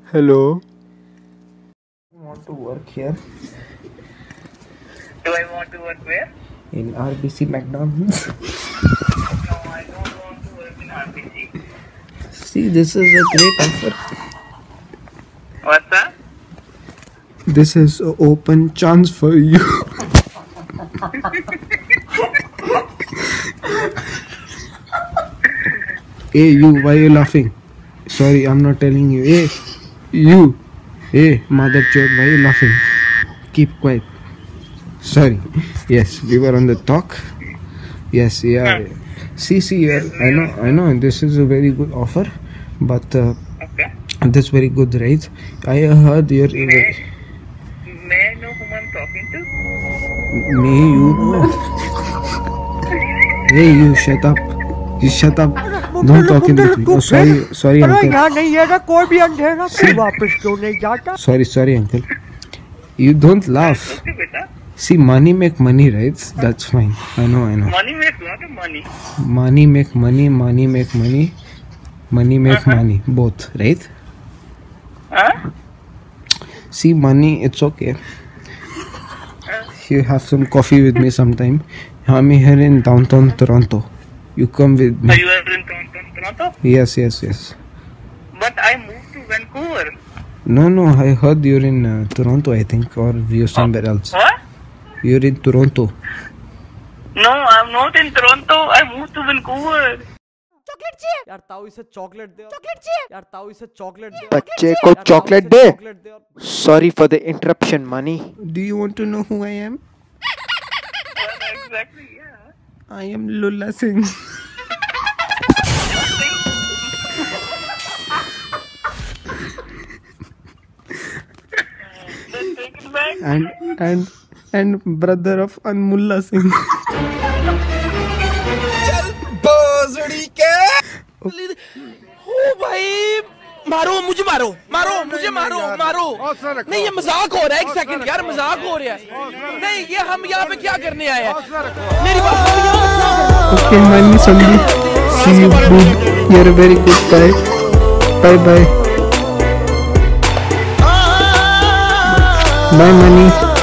Hello. Want to work here Do I want to work where? in RBC McDonald's? No, I don't want to work in RPG. See, this is a great offer. What's that? This is an open chance for you. Hey, you, why are you laughing? Sorry, I'm not telling you. Hey, you. Hey, mother chode, why are you laughing? Keep quiet. Sorry. Yes, we were on the talk. Yes, yeah. See, yeah, I know, this is a very good offer, but Okay. that's very good, right? I heard your. May I know whom I'm talking to? Me, you know. Hey, you shut up. You shut up. Don't talk in between. Oh, sorry, uncle. यहाँ नहीं है ना कोई भी अंधेरा फिर वापस क्यों नहीं जाता Sorry, uncle. You don't laugh. Okay, beta. See, money make money, right? That's fine. I know. Money makes lot of money. Money make money. Money make money. Money make money. Both, right? Huh? See, money, it's okay. You have some coffee with me sometime. I'm here in downtown Toronto. You come with So me. you are in Toronto? Yes. But I moved to Vancouver. No, I heard you're in Toronto, I think, or you're somewhere else. What? You're in Toronto. No, I'm not in Toronto. I moved to Vancouver. Chocolate चाहिए यार ताऊ इसे chocolate दे chocolate चाहिए यार ताऊ इसे chocolate दे बच्चे को चॉकलेट दे. Sorry for the interruption, money. Do you want to know who I am? Exactly, yeah. I am Lulla Singh. Then take it back. and brother of Anmulla Singh. ओ भाई मुझे मारो नहीं ये मजाक हो रहा है एक सेकंड यार मजाक हो रहा है नहीं ये हम यहाँ पे क्या करने आए हैं मेरी बात Okay, Mani Sandhi. See you, dude. You're a very good guy. Bye. Bye, Mani.